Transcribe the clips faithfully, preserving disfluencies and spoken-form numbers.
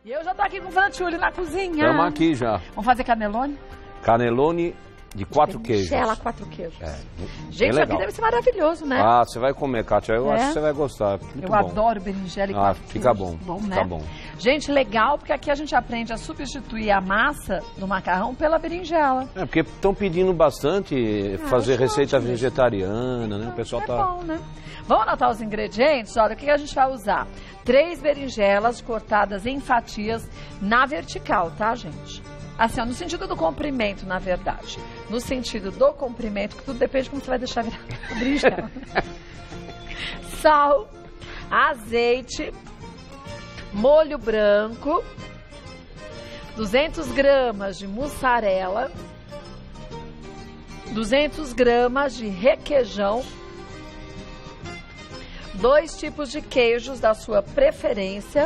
E eu já tô aqui com o Franciulli na cozinha. Estamos aqui já. Vamos fazer canelone? Canelone de quatro queijos. Berinjela, quatro queijos. É, gente, isso aqui deve ser maravilhoso, né? Ah, você vai comer, Kátia. Eu É? acho que você vai gostar. Muito eu bom. adoro berinjela e Ah, quatro fica queijos. bom. Bom, né? Fica bom. Gente, legal, porque aqui a gente aprende a substituir a massa do macarrão pela berinjela. É, porque estão pedindo bastante Ah, fazer acho receita ótimo. vegetariana, né? O pessoal É tá... bom, né? Vamos anotar os ingredientes? Olha, o que a gente vai usar? Três berinjelas cortadas em fatias na vertical, tá, gente? Assim, ó, no sentido do comprimento, na verdade. No sentido do comprimento, que tudo depende de como você vai deixar virar a berinjela. Sal, azeite, molho branco, duzentas gramas de mussarela, duzentas gramas de requeijão, dois tipos de queijos da sua preferência,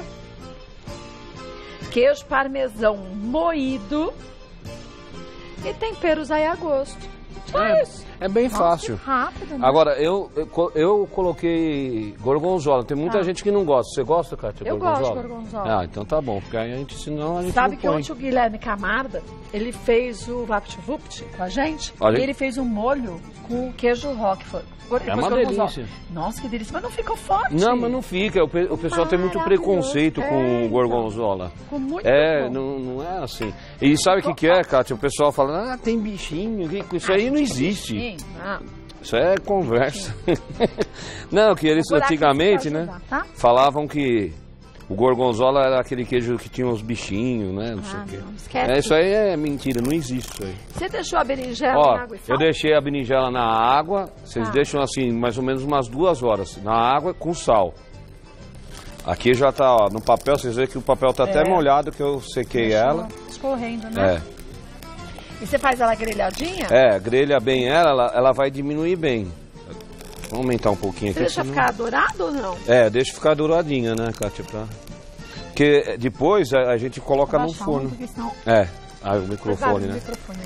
queijo parmesão moído e temperos aí a gosto. Só É, isso. é bem Nossa, fácil. que rápido, né? Agora, eu, eu, co- eu coloquei gorgonzola. Tem muita Ah. gente que não gosta. Você gosta, Kátia? Eu gorgonzola? gosto de gorgonzola. Ah, então tá bom. Porque aí a gente, senão a gente Sabe não que põe. ontem o Guilherme Camarda, ele fez o VaptVupt com a gente. Olha E aí. ele fez um molho com queijo Roquefort. Gor- É depois uma gorgonzola. delícia. Nossa, que delícia. Mas não ficou forte. Não, mas não fica. O, pe- o pessoal tem muito Maravilhoso. preconceito É, com então. o gorgonzola. Ficou muito É, bom. não, não é assim. E sabe o que, que é, Kátia? O pessoal fala, ah, tem bichinho. que- Isso aí não existe. Sim. Ah, Isso é conversa. Não, que eles vou procurar aqui antigamente, pra né? ajudar, tá? Falavam que o gorgonzola era aquele queijo que tinha os bichinhos, né? Não sei Ah, o quê. não, esquece. É, isso aí é mentira, não existe isso aí. Você deixou a berinjela Ó, em água e sal? eu deixei a berinjela na água, vocês Tá. deixam assim, mais ou menos umas duas horas, na água com sal. Aqui já tá, ó, no papel, vocês veem que o papel tá até É. molhado, que eu sequei Deixou ela. escorrendo, né? É. E você faz ela grelhadinha? É, grelha bem ela, ela, ela vai diminuir bem. Vamos aumentar um pouquinho Você aqui. deixa senão- ficar dourado ou não? É, deixa ficar douradinha, né, Kátia? Pra... Porque depois a, a gente coloca no Abaixar forno. muito, porque senão... É, ah, o Cuidado microfone, no né? microfone.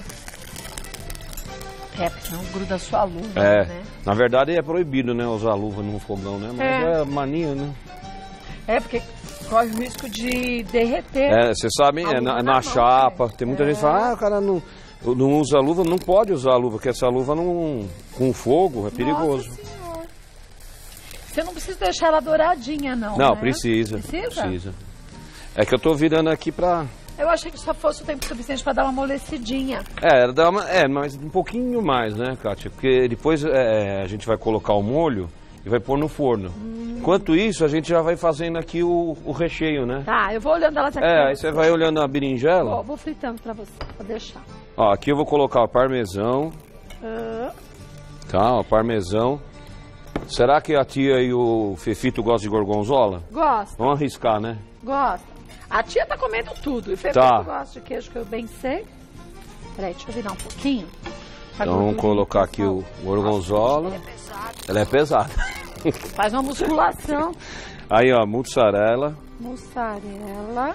É, porque senão gruda a sua luva, É, né? na verdade é proibido, né, usar luva no fogão, né? Mas É. é, mania, né? É, porque corre o risco de derreter. É, vocês sabem, A é luva na, na na mão, chapa. né? Tem muita É. gente que fala, ah, o cara não, não usa luva. Não pode usar luva, porque essa luva não, com fogo é perigoso. Nossa Senhora. Você não precisa deixar ela douradinha, não, Não, né? precisa, Precisa? precisa. É que eu tô virando aqui pra... Eu achei que só fosse o tempo suficiente pra dar uma amolecidinha. É, dá uma, é, mas um pouquinho mais, né, Kátia? Porque depois é, a gente vai colocar o molho e vai pôr no forno. Hum. Enquanto isso, a gente já vai fazendo aqui o, o recheio, né? Tá, eu vou olhando ela até aqui. É, aí você vai olhando a Vou, berinjela. vou fritando pra você, pra deixar. Ó, aqui eu vou colocar o parmesão, Ah, tá? O parmesão. Será que a tia e o Fefito gostam de gorgonzola? gosta, Vamos arriscar, né? gosta. A tia tá comendo tudo. E o Fefito Tá. gosta de queijo, que eu bem sei. Peraí, deixa eu virar um pouquinho. Pra Então vamos gordurinha colocar ficar aqui o sal. gorgonzola. É pesado. Ela é pesada. Faz uma musculação. Aí, ó, mussarela, Mussarela.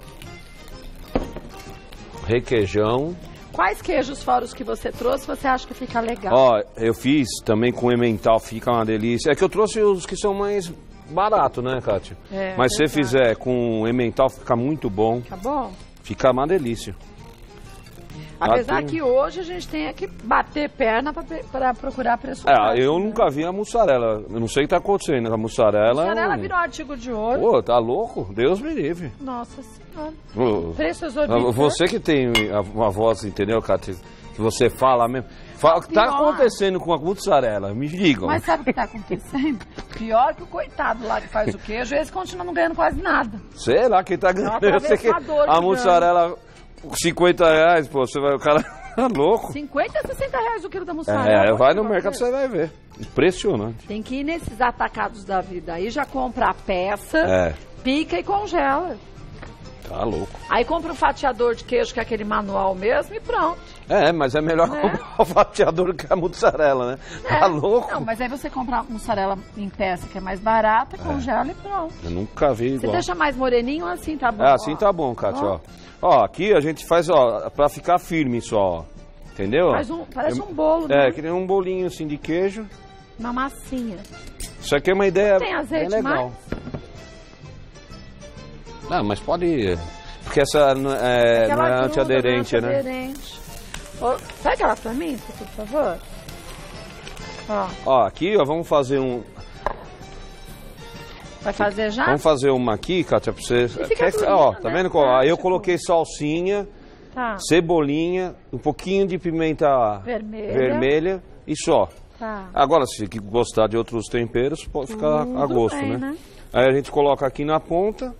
requeijão. Quais queijos fora os que você trouxe você acha que fica legal? Ó, eu fiz também com emmental, fica uma delícia. É que eu trouxe os que são mais baratos, né, Kátia? É, Mas se você verdade. fizer com emmental, fica muito bom. Tá bom? Fica uma delícia. Apesar tem- que hoje a gente tem que bater perna pra, pre- pra procurar preço É, baixo, eu né? nunca vi a mussarela. Eu não sei o que tá acontecendo. A mussarela... Mussarela é um- virou artigo de ouro. Pô, tá louco? Deus me livre. Nossa Senhora. Ô, Preço exorbitante. Você que tem a- uma voz, entendeu, Kátia? Que você fala mesmo. Fala, o que tá Pior. acontecendo com a mussarela? Me digam. Mas sabe o que está acontecendo? Pior que o coitado lá que faz o queijo, eles continuam não ganhando quase nada. Sei lá quem tá ganhando. É um Eu sei que atravessador que a ganha. mussarela, cinquenta reais, pô, você vai, o cara tá louco. cinquenta a sessenta reais o quilo da mussarela. É, vai no Pode mercado ver. você vai ver. Impressionante. Tem que ir nesses atacados da vida aí, já compra a peça, É, pica e congela. tá louco. Aí compra um fatiador de queijo, que é aquele manual mesmo, e pronto. É, mas é melhor Né? comprar o fatiador que a mussarela, né? Tá É. louco? Não, mas aí você compra mussarela em peça, que é mais barata, congela e pronto. Eu nunca vi Você igual. deixa mais moreninho, assim tá bom. É, assim ó. tá bom, Kátia, Ó. ó. Ó, aqui a gente faz, ó, pra ficar firme só, ó. Entendeu? Faz um, parece Eu- um bolo, né? É, que nem um bolinho assim de queijo. Uma massinha. Isso aqui é uma ideia Tem azeite bem legal. mais? Não, mas pode... Porque essa não é, não é antiaderente, né? Antiaderente. Oh, pega ela pra mim, por favor. Ó. Ó, aqui, ó, vamos fazer um... Vai fazer já? Vamos fazer uma aqui, Kátia, pra você... Quer... Durinho, Ó, tá né? vendo? Qual? Aí eu coloquei salsinha, tá. cebolinha, um pouquinho de pimenta vermelha, vermelha e só. Tá. Agora, se gostar de outros temperos, pode ficar Tudo a gosto, bem, né? né? Aí a gente coloca aqui na ponta.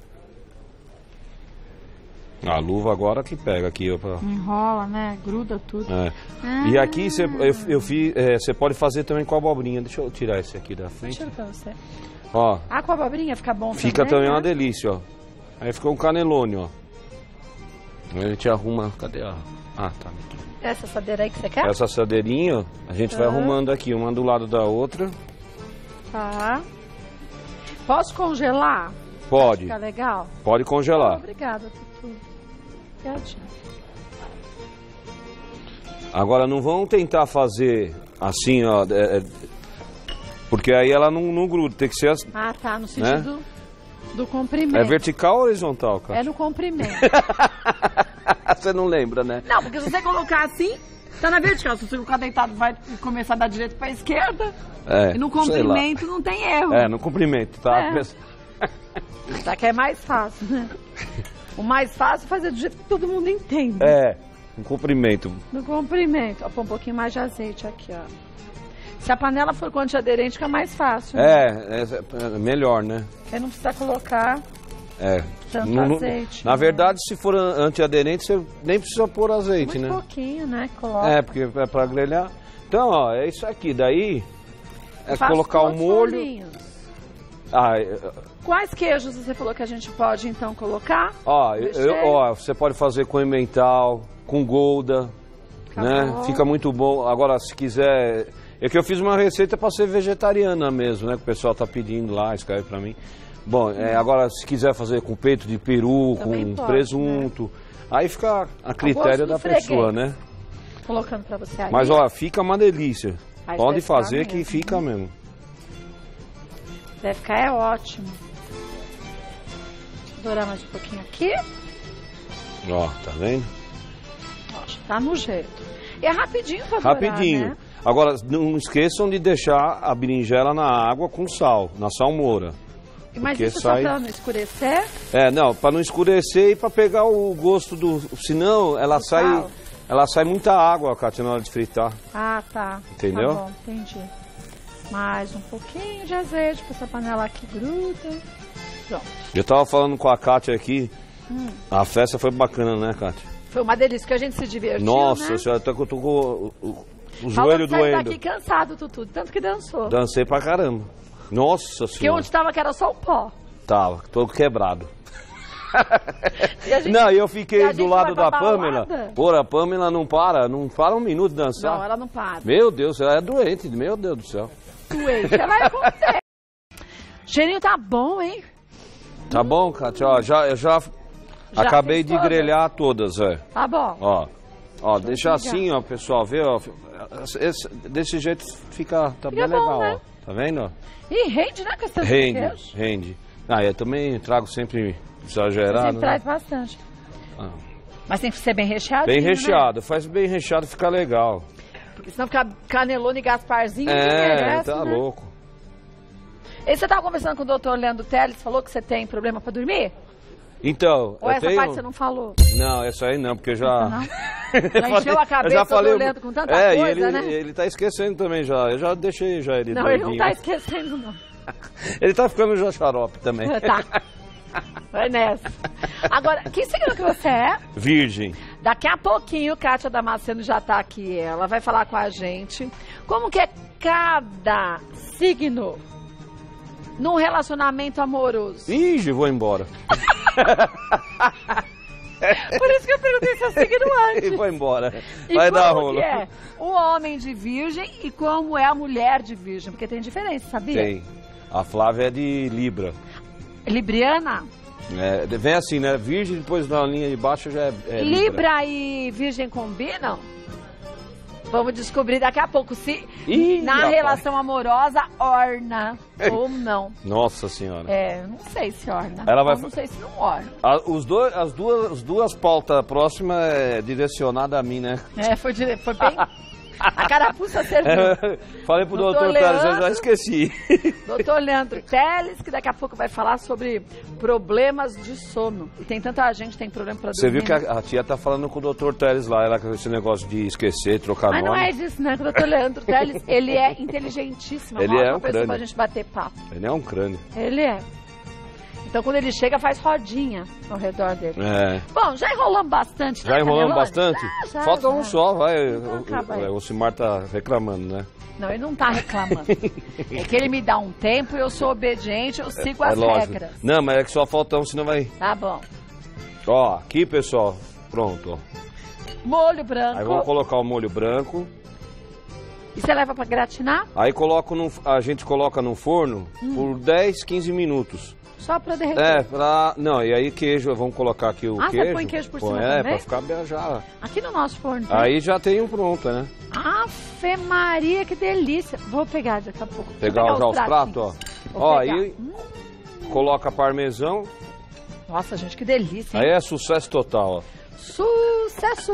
A luva agora que pega aqui, ó. Pra... Enrola, né? Gruda tudo. É. Ah. E aqui cê, eu, eu fiz, é, você pode fazer também com abobrinha. Deixa eu tirar esse aqui da frente. Deixa eu ver pra você. Ó. Ah, com a abobrinha fica bom Fica também, também né? uma delícia, ó. Aí ficou um canelone, ó. Aí a gente arruma... Cadê a... Ah, tá. Essa assadeira aí que você quer? Essa assadeirinha, ó, a gente vai Ah. arrumando aqui, uma do lado da outra. Tá. Posso congelar? Pode. Fica legal? Pode congelar. Obrigada, Tutu. Obrigadinha. Agora não vão tentar fazer assim, ó, é, é, porque aí ela não, não gruda, tem que ser assim. Ah, tá, no sentido do comprimento. É vertical ou horizontal, cara? É no comprimento. Você não lembra, né? Não, porque se você colocar assim, tá na vertical. Se você colocar deitado, vai começar da direita pra esquerda. É, E no sei lá. comprimento não tem erro. É, no comprimento, tá? É. Só que é mais fácil, né? O mais fácil é fazer do jeito que todo mundo entende. É, no comprimento. No comprimento. Ó, põe um pouquinho mais de azeite aqui, ó. Se a panela for com antiaderente, fica mais fácil. Né? É, é, é melhor, né? Você não precisa colocar É. tanto Não- não- azeite. Na né? verdade, se for an- antiaderente, você nem precisa pôr azeite, Muito né? pouquinho, né? Coloca. É, porque é pra grelhar. Então, ó, é isso aqui. Daí, é Faço colocar o todos molho. bolinhos. Ah, é, Quais queijos você falou que a gente pode, então, colocar? ó, eu- Recheio. eu- ó, você pode fazer com emmental, com gouda, Tá né? bom. Fica muito bom. Agora, se quiser... É que eu fiz uma receita para ser vegetariana mesmo, né? Que o pessoal tá pedindo lá, escreve para mim. Bom, é, agora, se quiser fazer com peito de peru, Também com pode, presunto, aí fica a critério do da freguês. pessoa, né? Colocando pra você aí. Mas, ó, fica uma delícia. Mas Pode deve ficar fazer que mesmo. fica mesmo. Deve ficar, é ótimo. Vou dourar mais um pouquinho aqui. Ó, tá vendo? Ó, já tá no jeito. E é rapidinho pra dourar, Rapidinho. né? Agora, não esqueçam de deixar a berinjela na água com sal, na salmoura. Mas Porque isso sai- só pra não escurecer? É, não, para não escurecer e para pegar o gosto do... Senão, ela Do sai... sal. Ela sai muita água, Kátia, na hora de fritar. Ah, tá. Entendeu? Tá bom, entendi. Mais um pouquinho de azeite pra essa panela aqui gruda. Pronto. Eu tava falando com a Kátia aqui, Hum. a festa foi bacana, né, Kátia? Foi uma delícia, que a gente se divertiu, Nossa, né? senhora, até que eu tô com o, o, o Falou joelho que saiu doendo. daqui cansado, Tutu, tanto que dançou. Dancei pra caramba. Nossa Porque senhora. onde tava que era só o pó. Tava, todo quebrado. E a gente- Não, e eu e fiquei a do gente lado vai da pra Pamela. balada? Pô, a Pamela não para, não para um minuto de dançar. Não, ela não para. Meu Deus, ela é doente, meu Deus do céu. Doente, ela é você. Cheirinho tá bom, hein? Tá bom, Kátia? Ó, já, eu já, Já acabei fez de todas? grelhar todas, é. Tá bom. Ó, ó, deixa ligar. assim, ó, pessoal, vê, ó. Esse- desse jeito fica, tá bem Fica bom, legal, né? ó. Tá vendo? ó? E rende, né, questão de Rende, queijo? rende. Ah, eu também trago sempre Você exagerado, né? traz bastante. Ah, Mas tem que ser bem recheado. bem recheado, faz bem recheado, fica legal. Porque senão fica canelone e Gasparzinho. ninguém É, merece, tá né? louco. E você tava conversando com o doutor Leandro Teles, falou que você tem problema pra dormir? Então, Ou eu essa tenho... parte você não falou? Não, essa aí não, porque eu já... Não? Eu Já encheu a cabeça eu já do falei, Leandro com tanta é, coisa, e ele, né? ele tá esquecendo também já, eu já deixei já ele Não, ele não doidinho. tá esquecendo, não. Ele tá ficando já xarope também. Tá. Vai nessa. Agora, que signo que você é? Virgem. Daqui a pouquinho, Kátia Damasceno já tá aqui. Ela vai falar com a gente como que é cada signo num relacionamento amoroso. Ih, vou embora. Por isso que eu perguntei seu signo E antes. vou embora. E Vai dar como rolo. que é o homem de virgem e como é a mulher de virgem? Porque tem diferença, sabia? Tem. A Flávia é de Libra. Libriana? É, vem assim, né? Virgem, depois na linha de baixo já é, é Libra. Libra e virgem combinam? Vamos descobrir daqui a pouco se Ih, na rapaz. relação amorosa orna ou não. Nossa senhora. É, não sei se orna. Ela vai Eu não fa- sei se não orna. A- os dois, as, duas, as duas pautas próximas é direcionada a mim, né? É, foi, dire... foi bem... A carapuça serviu. Falei pro Doutor doutor Teles, eu Leandro. já esqueci. Doutor Leandro Teles, que daqui a pouco vai falar sobre problemas de sono. E tem tanta gente que tem problema pra dormir. Você viu que né? a, a tia tá falando com o doutor Teles lá, ela com esse negócio de esquecer, trocar Mas não nome. é disso, né? O doutor Leandro Teles, ele é inteligentíssimo. Ele uma é ótima um pessoa crânio. pra gente bater papo. Ele é um crânio. Ele é. Então, quando ele chega, faz rodinha ao redor dele. É. Bom, já enrolamos bastante, né, Já enrolamos Canelone? bastante? Já, já, Falta já. um só, vai. Então, O, acaba aí. o, o Simar tá reclamando, né? Não, ele não tá reclamando. É que ele me dá um tempo e eu sou obediente, eu sigo É as lógico. regras. Não, mas é que só falta um, senão vai... Tá bom. Ó, aqui, pessoal. Pronto, ó. Molho branco. Aí vamos colocar o molho branco. E você leva pra gratinar? Aí coloco no, a gente coloca no forno Hum. por dez, quinze minutos. Só pra derreter. É, pra... Não, e aí queijo, vamos colocar aqui o Ah, você queijo. põe queijo por Põe, cima É, também? pra ficar bem já. Aqui no nosso forno. tem. Aí já tem um pronto, né? Afe Maria, que delícia. Vou pegar daqui a pouco. Deixa eu Pegar, já os pratinhos. pratos, ó. Vou Ó, pegar. aí Hum, coloca parmesão. Nossa, gente, que delícia, hein? Aí é sucesso total, ó. Sucesso!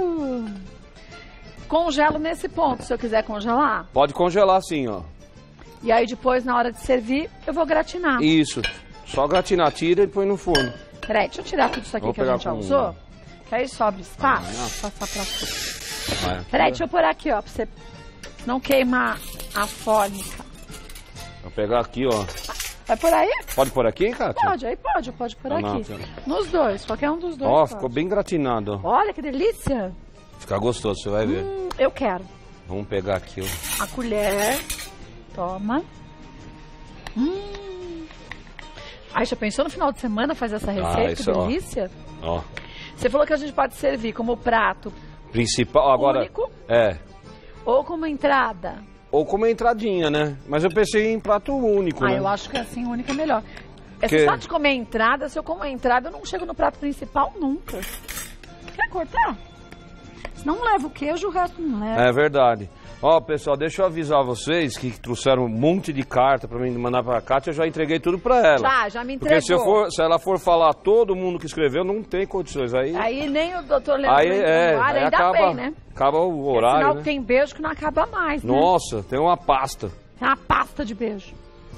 Congelo nesse ponto, se eu quiser congelar. Pode congelar assim, ó. E aí depois, na hora de servir, eu vou gratinar. Isso. Só gratinar, tira e põe no forno. Peraí, deixa eu tirar tudo isso aqui Vou que a pegar gente já com- usou. Que aí sobra espaço. Ah, Passar pra... Vai. Peraí, deixa eu pôr aqui, ó, pra você não queimar a fórmica. Vou pegar aqui, ó. Vai por aí? Pode pôr aqui, Kátia? Pode, aí pode, pode por Ah, não, aqui. senhora. Nos dois, qualquer um dos dois. Ó, pode. ficou bem gratinado, ó. Olha que delícia. Fica gostoso, você vai ver. Hum, eu quero. Vamos pegar aqui, ó. A colher. Toma. Hum. Ai, já pensou no final de semana fazer essa receita? Ah, que isso, ó. delícia. Ó. Você falou que a gente pode servir como prato Principal, agora... único É. ou como entrada. Ou como entradinha, né? Mas eu pensei em prato único, Ah, né? eu acho que assim, única é melhor. É Que- só de comer a entrada, se eu como a entrada, eu não chego no prato principal nunca. Quer cortar? Se não leva o queijo, o resto não leva. É verdade. Ó, pessoal, deixa eu avisar vocês que trouxeram um monte de carta pra mim mandar pra Kátia, eu já entreguei tudo pra ela. Já, já me entregou. Porque se, eu for, se ela for falar todo mundo que escreveu, não tem condições. Aí, Aí nem o doutor Leandro aí, entra é, no ar, aí ainda acaba, bem, né? acaba o Porque horário, Afinal, né? tem beijo que não acaba mais, né? Nossa, tem uma pasta. Tem uma pasta de beijo.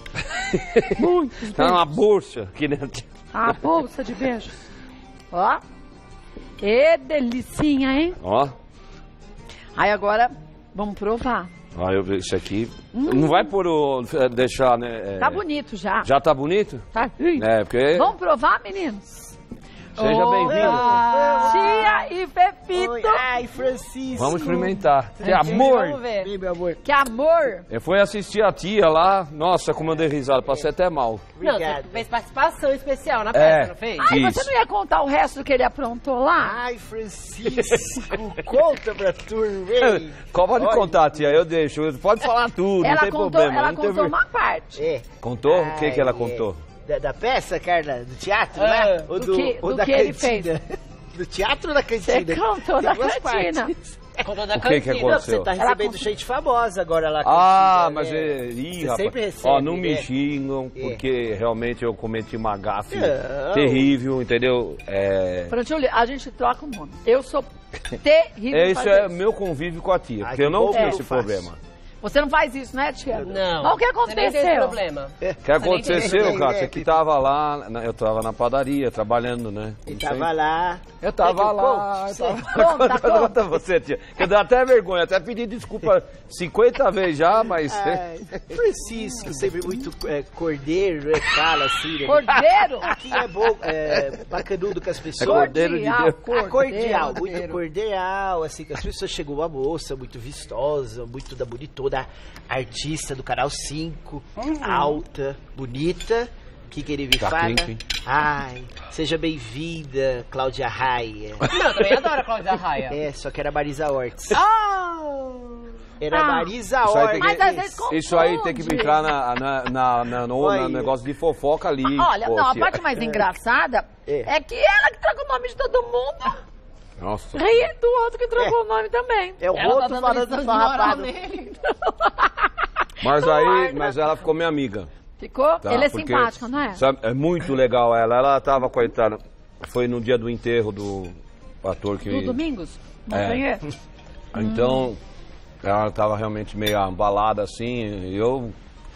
Muitos Tá uma beijos. bolsa aqui dentro. Uma bolsa de beijos. Ó. Que delicinha, hein? Ó, Aí agora, vamos provar. ó eu, isso aqui... Não vai por o... deixar, né? é, Tá bonito já. Já tá bonito? Tá. É, porque... Vamos provar, meninos? Seja bem-vindo. Tia e Pepito. Oi, ai, Francisco. Vamos experimentar. Que Vamos amor! ver. Vem, meu amor. Que amor. Eu fui assistir a tia lá, nossa, como eu dei risada, passei até mal. Não, Obrigado. você fez participação especial na É. peça, não fez? Ai, Isso. você não ia contar o resto do que ele aprontou lá? Ai, Francisco, conta pra turma, hein? Qual pode Olha. contar, tia? Eu deixo. Pode falar tudo, não ela tem contou, problema. ela não tem contou ver- uma parte. É. Contou? O que, que ela Ai, contou? é. Da, da peça, Carla? Do teatro, Ah, né? Ou do que- ou do da que ele cantina? Do teatro ou da Você cantina? contou Tem da duas cantina. partes. Contou da O que que cantina. aconteceu? Você tá Ela recebendo contou- gente famosa agora lá. Ah, cantina, mas né? é... Ih, Você rapaz. sempre recebe, Ó, não me né? xingam, É. porque realmente eu cometi uma gafe Não. terrível, entendeu? É... Pronto, a gente troca o nome. Eu sou terrível. em Esse fazer é isso. meu convívio com a tia, Ai, porque eu que não bom tinha que esse eu faço. problema. Você não faz isso, né, tia? Não. Mas o que Você nem tem esse aconteceu? problema. O que aconteceu, tem, Kátia, é, que que- tava lá, na- eu tava na padaria, trabalhando, né? E Não tava sei. lá. Eu tava Quer que eu lá, conte? eu tava... Conta, conta, conta. você, tia. Eu dou até vergonha, até pedi desculpa cinquenta vezes já, mas... Ai, Francisco, sempre muito é, cordeiro, é, fala assim, né? Cordeiro? Aqui é bom, é, bacanudo com as É pessoas. cordeiro de Deus. Ah, cordial, cordeiro. muito cordial, assim, que as pessoas chegou uma moça muito vistosa, muito da bonitona, artista do canal cinco, alta, bonita. O que, que ele me Tá fala? quente, hein? Ai, seja bem-vinda, Cláudia Raia. Não, eu também adoro a Cláudia Raia. É, só que era Marisa Hort. Oh! Era Ah. Marisa Isso aí Hort. tem Mas às vezes confunde. Isso aí tem que entrar na, na, na, na- no, Oi. na negócio de fofoca ali. Olha, pô, não, a tia. parte mais engraçada É. é que ela que troca o nome de todo mundo. Nossa. Ri do outro que trocou o nome também. É o Ela tá roto dando falando lição de de moral farrapado. nele. Mas aí, mas ela ficou minha amiga. Ficou? Tá? Ele é Porque, simpático, não é? Sabe, é muito legal ela. Ela tava, coitada, foi no dia do enterro do ator que... Do Domingos? Não É. tem é. Então, ela tava realmente meio abalada assim, e eu...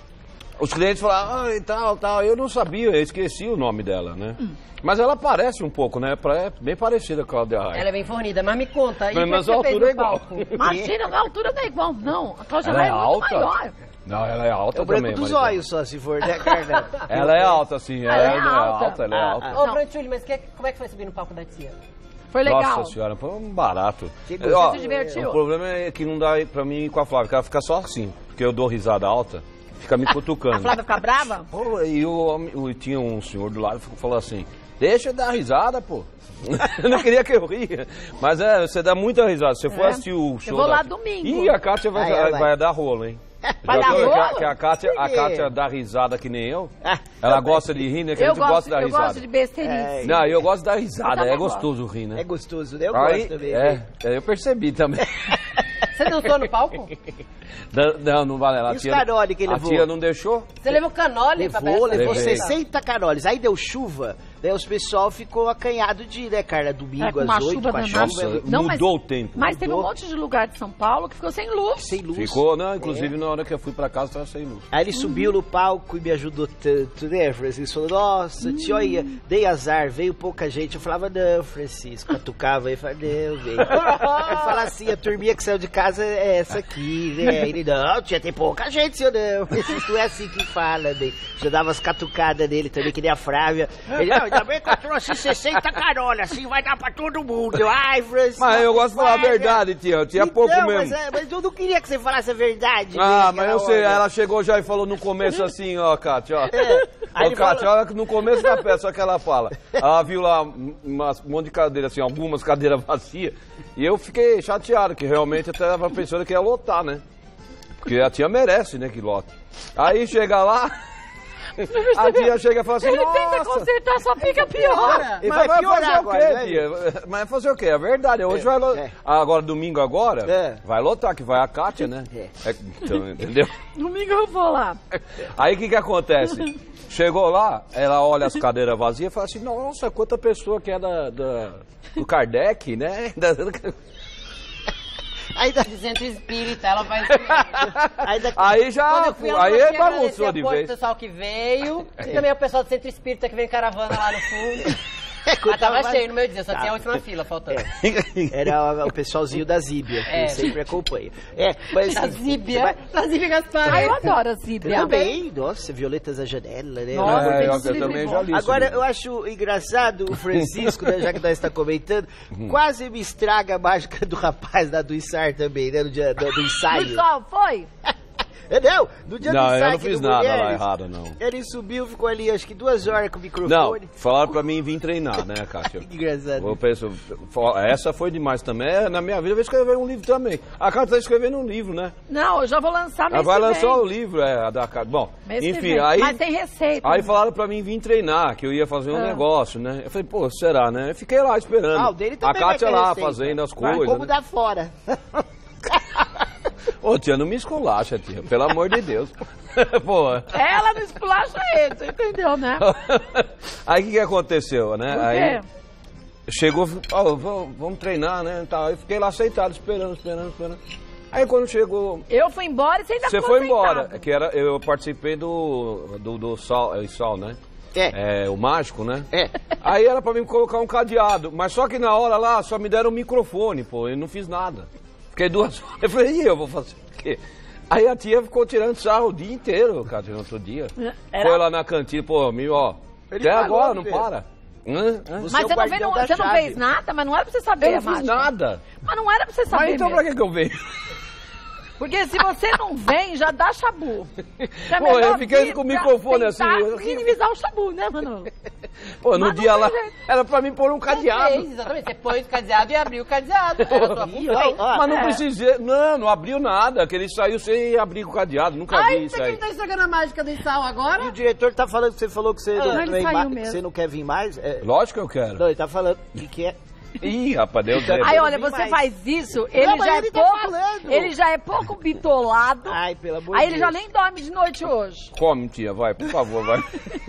Os clientes falavam, ah, e tal, tal. Eu não sabia, eu esqueci o nome dela, né? Hum. Mas ela parece um pouco, né? É bem parecida com a Cláudia Raia. Ela é bem fornida, mas me conta. E Mas- o que mas você a fez altura no é igual. palco? Imagina, na altura não é igual, não. A Cláudia Ela Raia é é muito alta? maior. Não, ela é alta É o branco também. dos Maria. olhos só, se for, né, Carla? Ela é alta, sim. Ela, Ela é é alta. alta, ela é Ah, alta. Ô, Não. Brantulli, mas que, como é que foi subir no palco da tia? Foi legal. Nossa senhora, foi um barato. Que É, ó, Você se divertiu? o problema é que não dá pra mim ir com a Flávia, porque ela fica só assim, porque eu dou risada alta, fica me cutucando. A Flávia fica brava? Pô, e o, o- tinha um senhor do lado que falou assim, deixa eu dar risada, pô. Eu não queria que eu ria. Mas é, você dá muita risada. Se você for É. assistir o show. vou da- lá domingo. Ih, a Kátia vai, Ah, ela vai. vai dar rolo, hein? Vai Já dar viu que a- rolo? Que a Kátia, a Por quê? Kátia dá risada que nem eu. Ah, Ela gosta de rir, né? Que a Eu gente gosta de dar eu risada. gosto de besteirice. Não, eu gosto de dar risada. Eu também É gostoso rir, né? É gostoso, né? Eu Aí, gosto também. é, né? é, eu percebi também. Você dançou no palco? Não, não, não vale. A E os tia, canole que ele a levou? tia não deixou? Você levou canole pra Levou, festa? levou Levei. sessenta canoles. Aí deu chuva, daí os pessoal ficou acanhado de ir, né, Carla? Domingo É, com uma às oito, chuva com a danada. chuva. Nossa, Não, mas- mudou o tempo. Mas teve um Mudou. monte de lugar de São Paulo que ficou sem luz. Sem luz. Ficou, não, inclusive na hora que eu fui pra casa tava sem luz. Aí ele subiu no palco e me ajudou tanto, né, Francisco? Falou, nossa, tio, olha, dei azar, veio pouca gente. Eu falava, não, Francisco, catucava aí, falava, não, veio. Ele fala assim, a turminha que saiu de casa é essa aqui, né? Ele, não, tia, tem pouca gente, senhor, não. Francisco, não é assim que fala, né? Já dava umas catucadas nele também, que nem a Frávia. Ele, não, ainda bem que eu trouxe sessenta carolas, assim vai dar pra todo mundo. Eu, Ai, Francisco. Mas eu gosto de falar a vai, verdade, tia. Eu tinha Então, pouco mas, mesmo. é, mas eu não queria que você falasse a verdade. Ah, né, mas eu aquela sei, hora. ela chegou já e falou no começo assim, ó, Kátia, ó. É. Aí Ô, ele Kátia, falou- olha que no começo da peça, só que ela fala. Ela viu lá um umas- um monte de cadeira, assim, algumas cadeiras vazias. E eu fiquei chateado, que realmente até tava pensando que ia lotar, né? Porque a tia merece, né, que lote. Aí chega lá, a tia chega e fala assim, Ele tenta nossa. consertar, só fica pior. Ele Mas vai vai piorar fazer o agora, quê, né? tia? Mas vai fazer o quê? É verdade, hoje É, vai lotar. é. Agora, domingo agora, É. vai lotar, que vai a Kátia, né? É. É, então, entendeu? Domingo eu vou lá. Aí o que que acontece? Chegou lá, ela olha as cadeiras vazias e fala assim, nossa, quanta pessoa que é da, da- do Kardec, né? Da- Aí, da, De centro espírita, ela vai... aí, da, Aí Quando já, eu fui, ela aí falou que ia bagunçou agradecer de apoio vez. pro pessoal que veio. E também o pessoal do centro espírita que vem caravana lá no fundo. quando Mas tava tava- cheio no meu dia, só tinha a Tá. última fila faltando. Era o pessoalzinho da Zíbia, que É. eu sempre acompanha. É, mas, Da Zíbia. Mas- Da Zíbia Gaspar. Ai, eu adoro a Eu Zíbia. também, nossa, Violetas da Janela, né? Nossa, É, tem eu, esse eu livro também bom. já li isso. Agora, livro. eu acho engraçado o Francisco, né, já que nós estamos comentando, quase me estraga a mágica do rapaz da do Issar também, né? No dia do, do ensaio. Pessoal, foi? É, não, no dia do Não, ensaio. eu não aqui fiz do nada lá Mulheres, errado, não. Ele subiu, ficou ali acho que duas horas com o Não, microfone. falaram pra mim vir treinar, né, Kátia? Que engraçado. Eu penso, essa foi demais também. É, na minha vida eu vou escrever um livro também. A Kátia tá escrevendo um livro, né? Não, eu já vou lançar mês Ela vai que lançar vem. o livro, é, a da Kátia. Bom, Mês que enfim, vem. aí... Mas tem receita. Aí falaram pra mim vir treinar, que eu ia fazer um Ah. negócio, né? Eu falei, pô, será, né? Eu fiquei lá esperando. Ah, o dele a também vai Kátia ter lá receita. fazendo as Vai, coisas. Como né? da fora. Ô, tia, não me esculacha, tia. Pelo amor de Deus. Pô. Ela não esculacha ele, você entendeu, né? Aí o que, que aconteceu, né? Por Aí quê? chegou, ó, vamos, vamos treinar, né? Tal. Eu fiquei lá sentado, esperando, esperando, esperando. Aí quando chegou. Eu fui embora e você ainda Você ficou foi embora. sentado. Que era, eu participei do, do, do Sol, é, Sol, né? É. É, o mágico, né? É. Aí era pra mim colocar um cadeado, mas só que na hora lá só me deram um microfone, pô, eu não fiz nada. Fiquei duas horas, eu falei, e eu vou fazer o quê? Aí a tia ficou tirando sarro o dia inteiro, cara, no outro dia. Era- Foi lá na cantina, pô, me, ó, Ele até falou, agora, não filho. para. Hã? Hã? Você Mas é o você não, veio, guardião não, da você não chave. fez nada, mas não era pra você saber, Eu não fiz mágica. nada. Mas não era pra você saber Mas então pra mesmo. que que eu venho? Porque se você não vem, já dá chabu. É Pô, melhor eu fiquei vir com o pra microfone assim, tentar eu- minimizar o chabu, né, mano? Pô, no Mas não dia tem lá, jeito. era pra mim pôr um Você cadeado. fez, exatamente. Você pôs o cadeado e abriu o cadeado. Era a sua função. Ó, ó, Mas não É. precisei, não, não abriu nada, que ele saiu sem abrir o cadeado, nunca vi Ai, isso você aí. que tá estragando a mágica do Issal E agora? o diretor tá falando que você falou que você, não, ele não é saiu ma- que mesmo. você não quer vir mais. É, Lógico que eu quero. não, ele tá falando que quer. Ih, rapaz, deu tempo. Aí, olha, não vi você mais. faz isso, ele Não, mas já é ele tá pouco. falando. Ele já é pouco bitolado. Ai, pelo amor Aí de ele já Deus. nem dorme de noite hoje. Come, tia, vai, por favor, vai.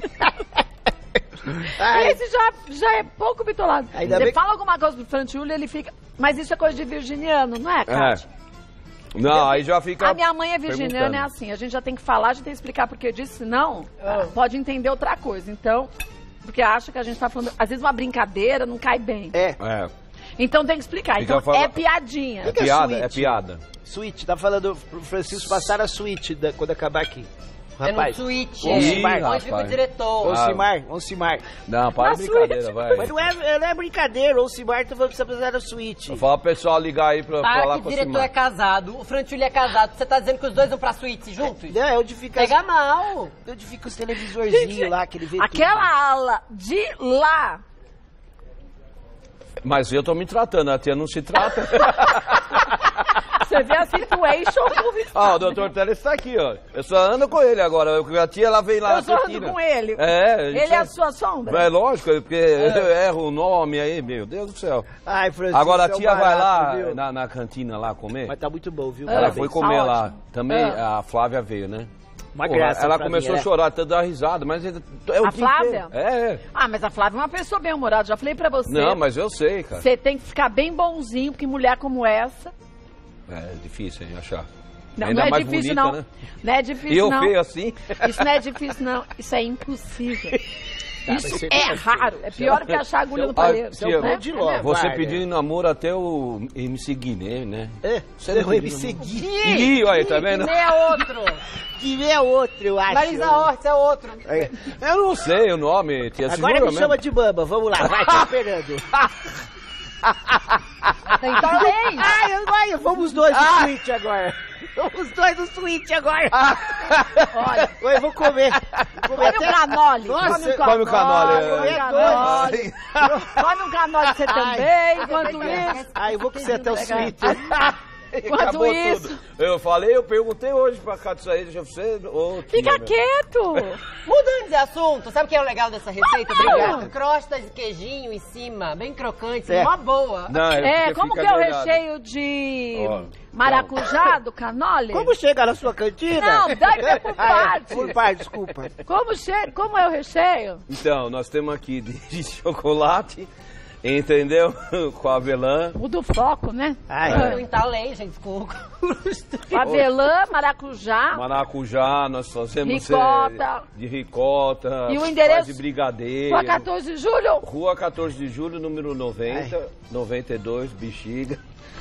Ai, Esse já, já é pouco bitolado. Ainda Você bem- fala alguma coisa pro Frantiúlio, ele fica... Mas isso é coisa de virginiano, não é, Kátia? Não, aí já fica... A minha mãe é virginiana, é perguntando. assim, a gente já tem que falar, a gente tem que explicar porque disso, senão pode entender outra coisa. Então, porque acha que a gente tá falando... Às vezes uma brincadeira não cai bem. é, É, Então tem que explicar. Fica Então falando- é piadinha. é que é piada, é suíte? piada. suíte, tá falando pro Francisco passar a suíte da- quando acabar aqui. É no Rapaz, suíte. Ô, Simar, É. Onde fica o rapaz. diretor. ô Simar, ô Simar. Não, para Na de brincadeira, suíte. vai. Mas não é, não é brincadeira, ô Simar, tá falando que você precisa passar a suíte. Vou falar pro pessoal ligar aí pra Ah, falar que com o diretor Simar. é casado, o Frantiúlio é casado. Você tá dizendo que os dois vão pra suíte juntos? Não, é onde fica, Pega mal. onde fica os televisorzinhos lá, que ele vê Aquela ala de lá. Mas eu tô me tratando, a tia não se trata. Você vê a situation com Ah, o doutor Teles está aqui, ó. Eu só ando com ele agora. A tia, ela vem lá Eu na só ando cortina. com ele. É, a gente Ele é a só- sua sombra? É lógico, porque eu erro o nome aí, meu Deus do céu. Ai, Francisco, Agora a é um tia vai barato, lá viu? na, na cantina lá comer. Mas tá muito bom, viu? Ah, Ela Parabéns. foi comer tá lá. ótimo. Também Ah. a Flávia veio, né? Uma Porra, graça ela pra começou mim, a é. chorar, até dar risada, mas é, é o A dia Flávia? inteiro. É, é. Ah, mas a Flávia é uma pessoa bem-humorada. Já falei pra você. Não, mas eu sei, cara. Você tem que ficar bem bonzinho, porque mulher como essa... É difícil, hein, achar. Não, Ainda não é mais difícil, bonita, não. né? Não é E difícil, eu não. feio assim. Isso não é difícil, não. Isso é impossível. mas Isso você é conhece. raro. É pior que achar agulha no Ah, palheiro. tia, né? de ló. Você Guarda. pediu em namoro até o M C Guiné, né? É, Você você não vai me pediu seguir. Ih, olha aí, tá vendo? Quem é outro? Que é outro, eu acho. Marisa Hort é outro. É. Eu não sei o nome, tia. Agora segura me chama de Bamba, vamos lá, vai, tô esperando. Então lei. Ai, vai, vamos os dois no Switch agora. Vamos os dois no Switch agora. Olha, Oi, vou comer. Vou comer come um canole. Nossa, come o canole, Come é. um canole. Come um canole você Ai. também. Enquanto isso... Ai, eu vou com você até o Switch. Enquanto Acabou isso... tudo. Eu falei, eu perguntei hoje pra cá disso aí, deixa você... Ô, tia, Fica meu. quieto. Mudando de assunto, sabe o que é o legal dessa receita? Fala. Obrigada. Crostas de queijinho em cima, bem crocante, É. uma boa. Não, É, porque como que fica é o doidado. recheio de Ó, maracujá do canole? Como chega na sua cantina? Não, dá por Ah, é, parte. por parte, desculpa. Como, che... como é o recheio? Então, nós temos aqui de, de chocolate, entendeu? Com avelã. O do foco, né? Ai, Eu entalei, gente, com Avelã, maracujá. Maracujá, nós fazemos Ricota. é, de ricota, E o endereço? faz de brigadeiro. Rua quatorze de julho. Rua quatorze de julho, número noventa, noventa e dois, Bexiga.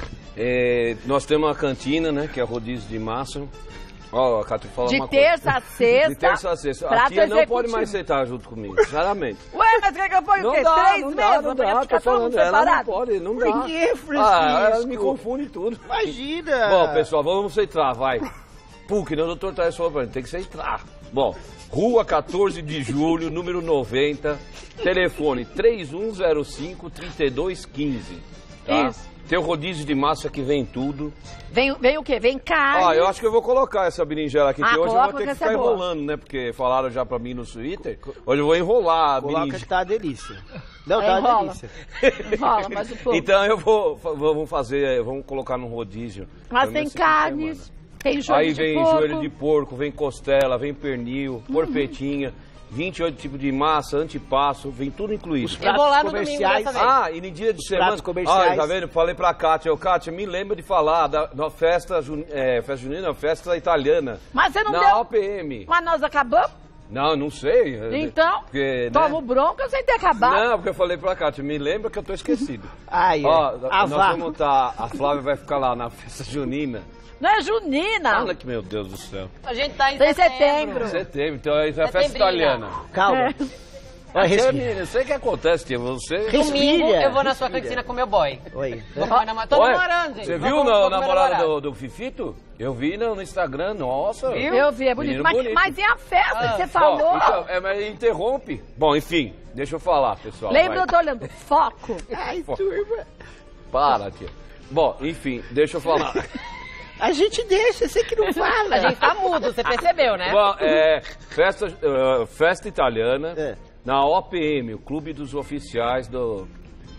É, nós temos uma cantina, né, que é rodízio de massa. Ó, a Cátia fala De uma terça coisa. a sexta. De terça a sexta. A prato tia não executivo. pode mais sentar junto comigo, sinceramente. Ué, mas o que que eu ponho? Não o quê? dá, Três não meses? dá, não Porque dá, fica tô todo mundo falando, ela não separado. pode, não dá. por que, Francisco? Ah, ela me confunde tudo. Imagina. Bom, pessoal, vamos entrar, vai. Puc, não, o doutor Thaís falou pra gente, tem que ser entrar. Bom, Rua quatorze de julho, número noventa, telefone três um zero cinco, três dois um cinco, tá? Isso. Tem o rodízio de massa que vem tudo. Vem, vem o quê? Vem carne. Ah, eu acho que eu vou colocar essa berinjela aqui, Ah, que hoje eu coloca, vou ter que porque ficar essa é boa. enrolando, né? Porque falaram já pra mim no Twitter. Hoje eu vou enrolar a Coloca que berinjela. tá uma delícia. Não, É, tá uma enrola. delícia. Enrola, mas o povo. Então eu vou, vamos fazer, vamos colocar num rodízio. Mas Pelo tem menos esse fim de carnes, semana. tem joelho Aí de vem porco. joelho de porco, vem costela, vem pernil, porpetinha, vinte e oito tipos de massa, antipasso, vem tudo incluído. Eu vou lá no domingo Comerciais. dessa vez. Ah, e no dia de semana... pratos comerciais. Ah, tá vendo? Falei pra Kátia, ô Kátia, me lembra de falar da, da festa, jun... é, festa junina, não, festa italiana. Mas você não na deu... O P M. Mas nós acabamos? Não, não sei. Então, Porque, né? tomo bronca sem ter acabado. Não, porque eu falei pra Kátia, me lembra que eu tô esquecido. Ai, é. Ó, Ah, nós vá. vamos estar, a Flávia vai ficar lá na festa junina. Não é junina. Olha que, meu Deus do céu. A gente tá em Tem setembro. setembro. Setembro, então é a festa Setembrinha. italiana. Calma. É. Vai, Você, respira. menina, eu sei o que acontece, tia, você... Respira. Domingo eu vou na sua Respira. cantina com meu boy. Oi. Vou com meu namorado. Tô Olha, namorando, gente. Você Vou viu com- na- vou o com meu namorado namorado. do, do Fifito? Eu vi no, no Instagram, nossa. Viu? Eu vi, é bonito. Menino Mas, bonito. mas e a festa Ah. que você Ó, falou? então, é, mas interrompe. Bom, enfim, deixa eu falar, pessoal. Lembra, vai. eu tô olhando. Foco. Ai, Pô. turma. Para, tia. Bom, enfim, deixa eu falar. A gente deixa, você que não fala. A gente tá mudo, você percebeu, né? Bom, é, festa, uh, festa italiana É. na O P M, o Clube dos Oficiais do,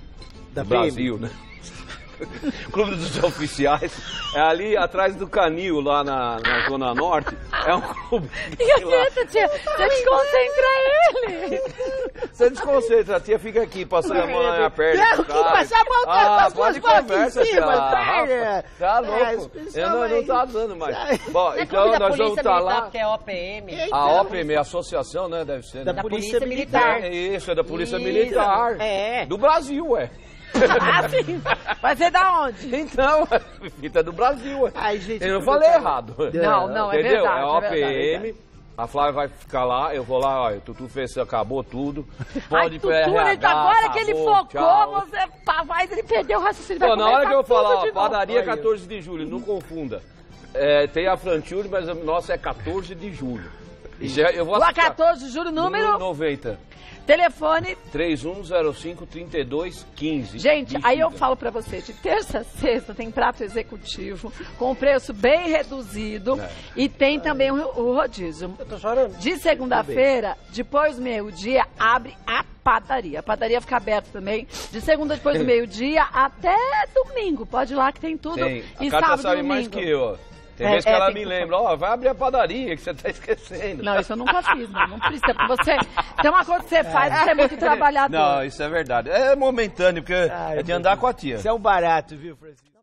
Da do Brasil, né? Clube dos Oficiais é ali atrás do Canil, lá na, na Zona Norte. É um clube. E a tia, tia, você desconcentra ele. Você desconcentra, a tia fica aqui, passando a mão na minha perna. Não, que passar a mão ah, com as pode duas mãos conversa, aqui em cima, tia. perna. Tá Ah, louco. Eu não, não tá dando mais. Bom, Não é então clube da nós vamos Polícia estar Militar, lá. porque é O P M. A O P M, a associação, né? Deve ser. Da né? Polícia Polícia Militar. É isso, é da Polícia Isso, Militar. é. Do Brasil, ué. Ah, sim. Vai ser da onde? Então, fita do Brasil, ué. Ai, gente, Eu não que falei detalhe. errado. Não, não, é Entendeu? verdade. É a O é P verdade. M. A Flávia vai ficar lá, eu vou lá, olha, o Tutu fez, acabou tudo. Ai, Pode Tutu, R H, ele, agora que ele acabou, focou, tchau. você tá, vai, ele perdeu o raciocínio. Pô, vai na hora que eu começar falar, tudo ó, de novo. padaria quatorze de julho, não confunda. É, tem a Franchule, mas a nossa é quatorze de julho. E já, eu vou Lá acertar. quatorze de julho, número, noventa. telefone. três um zero cinco, três dois um cinco. Gente, aí eu Digita. falo pra você, de terça a sexta tem prato executivo, com preço bem reduzido, É. e tem também o, o rodízio. Eu tô chorando. De segunda-feira, depois do meio-dia, abre a padaria. A padaria fica aberta também, de segunda depois do meio-dia até domingo. Pode ir lá que tem tudo. Tem. E A Cátia sábado e sabe domingo. mais que eu, ó. Tem É, vezes que é, ela tem me que- lembra, ó, vai abrir a padaria que você tá esquecendo. Não, isso eu nunca fiz, não. Não precisa, porque você... Tem uma coisa que você faz, você é muito trabalhador. Não, isso é verdade. É momentâneo, porque Ai, é de andar com a tia. Isso é um barato, viu, Francisco?